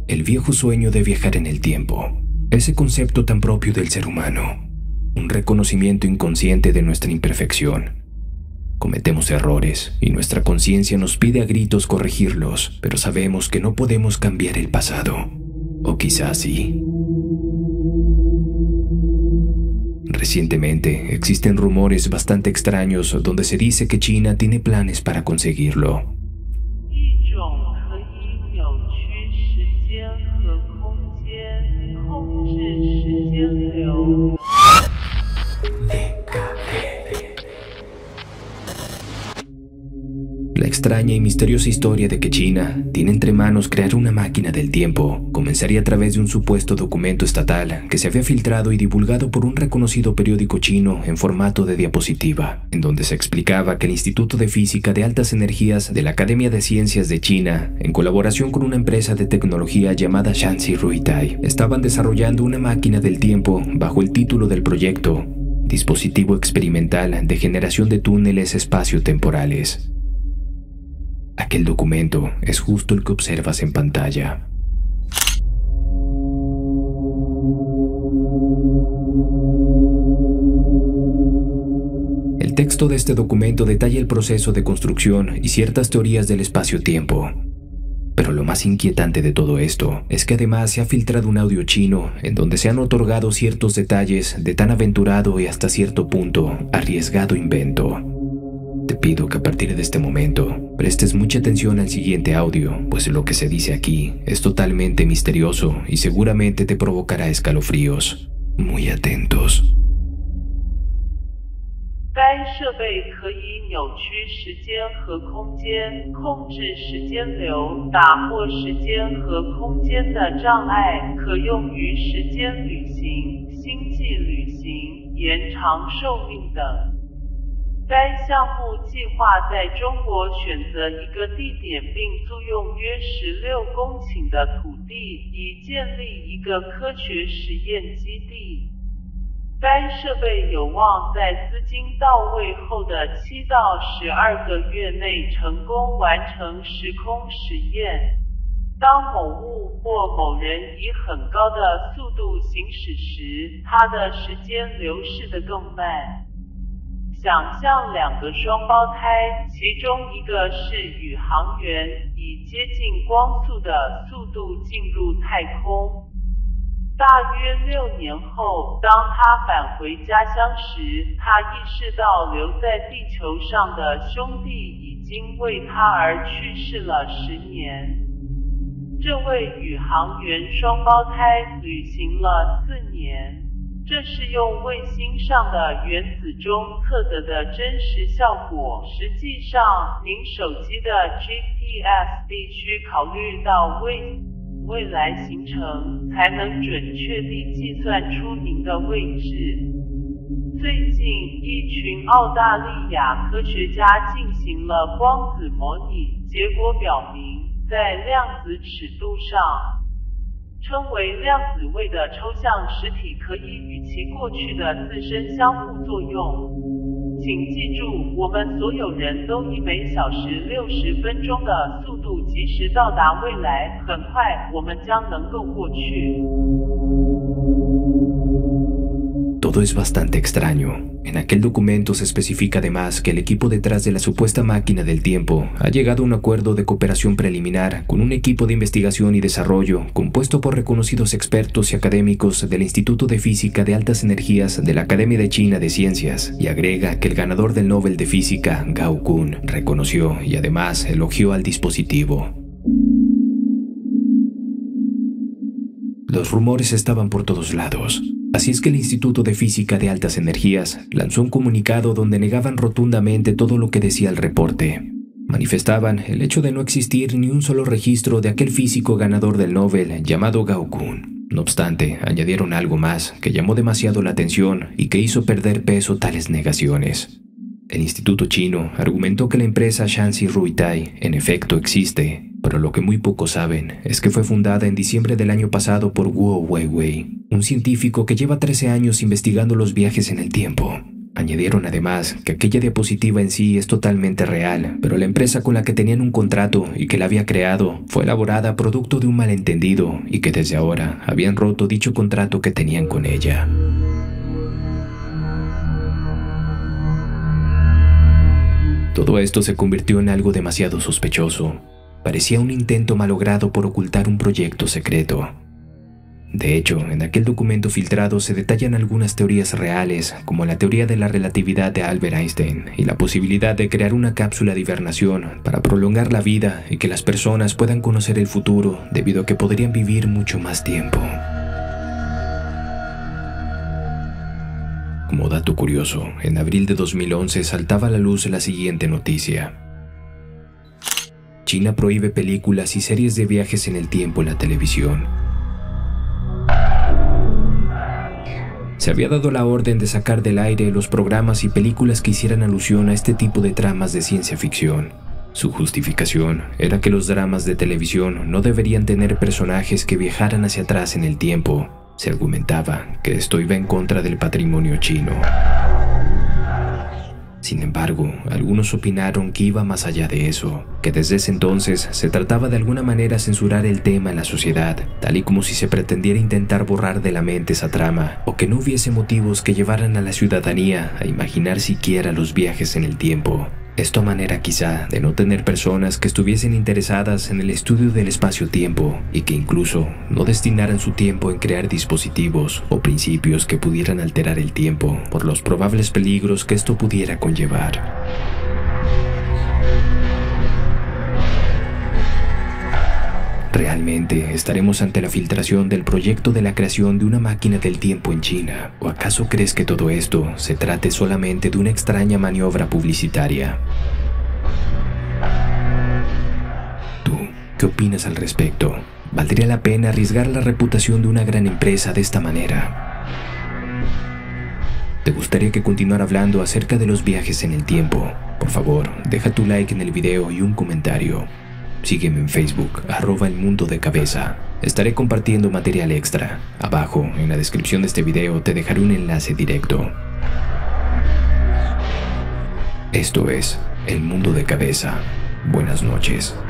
El viejo sueño de viajar en el tiempo, ese concepto tan propio del ser humano, un reconocimiento inconsciente de nuestra imperfección. Cometemos errores y nuestra conciencia nos pide a gritos corregirlos, pero sabemos que no podemos cambiar el pasado. O quizás sí. Recientemente existen rumores bastante extraños donde se dice que China tiene planes para conseguirlo. La extraña y misteriosa historia de que China tiene entre manos crear una máquina del tiempo comenzaría a través de un supuesto documento estatal que se había filtrado y divulgado por un reconocido periódico chino en formato de diapositiva, en donde se explicaba que el Instituto de Física de Altas Energías de la Academia de Ciencias de China, en colaboración con una empresa de tecnología llamada Shanxi Ruitai, estaban desarrollando una máquina del tiempo bajo el título del proyecto Dispositivo Experimental de Generación de Túneles Espaciotemporales. Aquel documento es justo el que observas en pantalla. El texto de este documento detalla el proceso de construcción y ciertas teorías del espacio-tiempo. Pero lo más inquietante de todo esto es que además se ha filtrado un audio chino en donde se han otorgado ciertos detalles de tan aventurado y hasta cierto punto arriesgado invento. Te pido que a partir de este momento prestes mucha atención al siguiente audio, pues lo que se dice aquí es totalmente misterioso y seguramente te provocará escalofríos. Muy atentos. 该设备可以扭曲时间和空间，控制时间流，打破时间和空间的障碍，可用于时间旅行、星际旅行、延长寿命等。该项目计划在中国选择一个地点并租用约16公顷的土地，以建立一个科学实验基地。该设备有望在资金到位后的7到12个月内成功完成时空实验。当某物或某人以很高的速度行驶时，它的时间流逝得更慢。想象2个双胞胎，其中一个是宇航员，以接近光速的速度进入太空。大约6年后，当他返回家乡时，他意识到留在地球上的兄弟已经为他而去世了10年。这位宇航员双胞胎旅行了4年。这是用卫星上的原子钟测得的真实效果。实际上，您手机的 GPS 必须考虑到未来行程，才能准确地计算出您的位置。最近，一群澳大利亚科学家进行了光子模拟，结果表明，在量子尺度上，称为量子位的抽象实体可以与其过去的自身相互作用。请记住，我们所有人都以每小时60分钟的速度及时到达未来，很快我们将能够过去。 Todo es bastante extraño. En aquel documento se especifica además que el equipo detrás de la supuesta máquina del tiempo ha llegado a un acuerdo de cooperación preliminar con un equipo de investigación y desarrollo compuesto por reconocidos expertos y académicos del Instituto de Física de Altas Energías de la Academia de China de Ciencias, y agrega que el ganador del Nobel de Física, Gao Kun, reconoció y además elogió al dispositivo. Los rumores estaban por todos lados. Así es que el Instituto de Física de Altas Energías lanzó un comunicado donde negaban rotundamente todo lo que decía el reporte. Manifestaban el hecho de no existir ni un solo registro de aquel físico ganador del Nobel llamado Gao Kun. No obstante, añadieron algo más que llamó demasiado la atención y que hizo perder peso tales negaciones. El instituto chino argumentó que la empresa Shanxi Ruitai en efecto existe, pero lo que muy pocos saben es que fue fundada en diciembre del año pasado por Guo Weiwei, un científico que lleva 13 años investigando los viajes en el tiempo. Añadieron además que aquella diapositiva en sí es totalmente real, pero la empresa con la que tenían un contrato y que la había creado fue elaborada producto de un malentendido y que desde ahora habían roto dicho contrato que tenían con ella. Todo esto se convirtió en algo demasiado sospechoso. Parecía un intento malogrado por ocultar un proyecto secreto. De hecho, en aquel documento filtrado se detallan algunas teorías reales, como la teoría de la relatividad de Albert Einstein y la posibilidad de crear una cápsula de hibernación para prolongar la vida y que las personas puedan conocer el futuro debido a que podrían vivir mucho más tiempo. Como dato curioso, en abril de 2011 saltaba a la luz la siguiente noticia. China prohíbe películas y series de viajes en el tiempo en la televisión. Se había dado la orden de sacar del aire los programas y películas que hicieran alusión a este tipo de tramas de ciencia ficción. Su justificación era que los dramas de televisión no deberían tener personajes que viajaran hacia atrás en el tiempo. Se argumentaba que esto iba en contra del patrimonio chino. Sin embargo, algunos opinaron que iba más allá de eso, que desde ese entonces se trataba de alguna manera censurar el tema en la sociedad, tal y como si se pretendiera intentar borrar de la mente esa trama, o que no hubiese motivos que llevaran a la ciudadanía a imaginar siquiera los viajes en el tiempo. Esto a manera quizá de no tener personas que estuviesen interesadas en el estudio del espacio-tiempo y que incluso no destinaran su tiempo en crear dispositivos o principios que pudieran alterar el tiempo por los probables peligros que esto pudiera conllevar. ¿Realmente estaremos ante la filtración del proyecto de la creación de una máquina del tiempo en China? ¿O acaso crees que todo esto se trate solamente de una extraña maniobra publicitaria? ¿Tú qué opinas al respecto? ¿Valdría la pena arriesgar la reputación de una gran empresa de esta manera? ¿Te gustaría que continuara hablando acerca de los viajes en el tiempo? Por favor, deja tu like en el video y un comentario. Sígueme en Facebook, @elmundodecabeza. Estaré compartiendo material extra. Abajo, en la descripción de este video, te dejaré un enlace directo. Esto es El Mundo de Cabeza. Buenas noches.